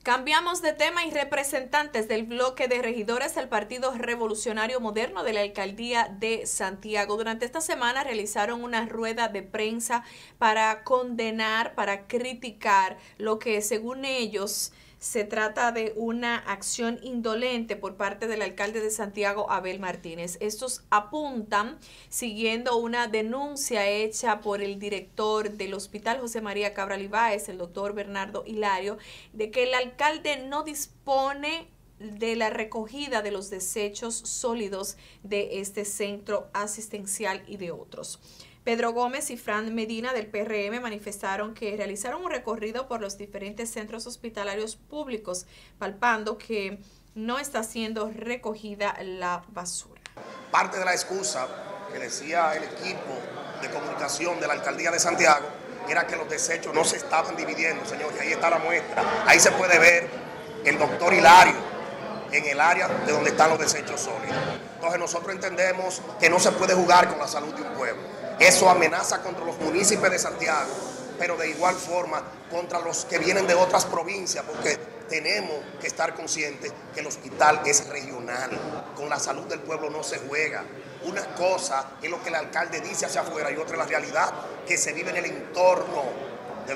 Cambiamos de tema y representantes del bloque de regidores del Partido Revolucionario Moderno de la Alcaldía de Santiago durante esta semana realizaron una rueda de prensa para condenar, para criticar lo que según ellos se trata de una acción indolente por parte del alcalde de Santiago, Abel Martínez. Estos apuntan, siguiendo una denuncia hecha por el director del Hospital José María Cabral Ibáez, el doctor Bernardo Hilario, de que el alcalde no dispone de la recogida de los desechos sólidos de este centro asistencial y de otros. Pedro Gómez y Fran Medina del PRM manifestaron que realizaron un recorrido por los diferentes centros hospitalarios públicos, palpando que no está siendo recogida la basura. Parte de la excusa que decía el equipo de comunicación de la Alcaldía de Santiago era que los desechos no se estaban dividiendo, señores. Ahí está la muestra. Ahí se puede ver el doctor Hilario en el área de donde están los desechos sólidos. Entonces nosotros entendemos que no se puede jugar con la salud de un pueblo. Eso amenaza contra los municipios de Santiago, pero de igual forma contra los que vienen de otras provincias, porque tenemos que estar conscientes que el hospital es regional. Con la salud del pueblo no se juega. Una cosa es lo que el alcalde dice hacia afuera y otra es la realidad que se vive en el entorno de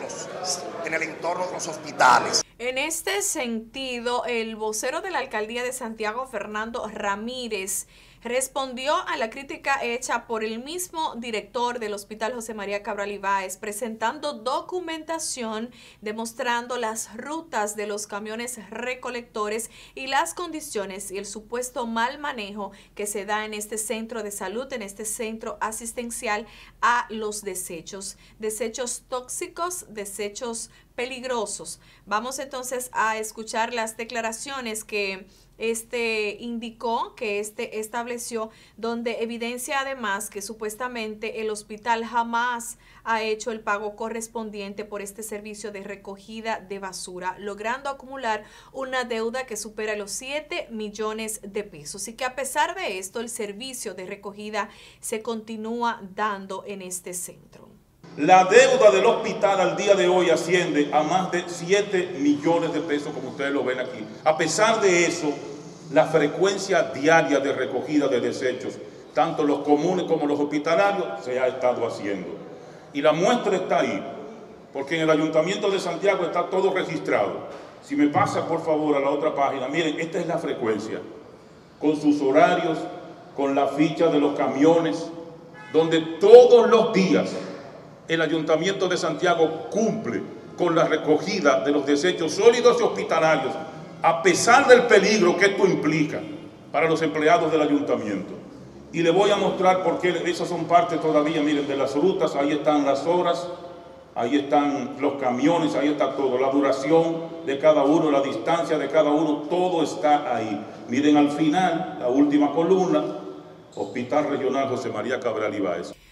los hospitales. En este sentido, el vocero de la Alcaldía de Santiago, Fernando Ramírez, respondió a la crítica hecha por el mismo director del Hospital José María Cabral Ibáez, presentando documentación demostrando las rutas de los camiones recolectores y las condiciones y el supuesto mal manejo que se da en este centro de salud, en este centro asistencial a los desechos tóxicos, desechos peligrosos. Vamos entonces a escuchar las declaraciones que indicó, que estableció, donde evidencia además que supuestamente el hospital jamás ha hecho el pago correspondiente por este servicio de recogida de basura, logrando acumular una deuda que supera los 7 millones de pesos. Y que a pesar de esto, el servicio de recogida se continúa dando en este centro. La deuda del hospital al día de hoy asciende a más de 7 millones de pesos, como ustedes lo ven aquí. A pesar de eso, la frecuencia diaria de recogida de desechos, tanto los comunes como los hospitalarios, se ha estado haciendo. Y la muestra está ahí, porque en el Ayuntamiento de Santiago está todo registrado. Si me pasa, por favor, a la otra página, miren, esta es la frecuencia, con sus horarios, con la ficha de los camiones, donde todos los días el Ayuntamiento de Santiago cumple con la recogida de los desechos sólidos y hospitalarios, a pesar del peligro que esto implica para los empleados del Ayuntamiento. Y le voy a mostrar por qué esas son parte todavía, miren, de las rutas. Ahí están las horas, ahí están los camiones, ahí está todo, la duración de cada uno, la distancia de cada uno, todo está ahí. Miren al final, la última columna, Hospital Regional José María Cabral Ibáez.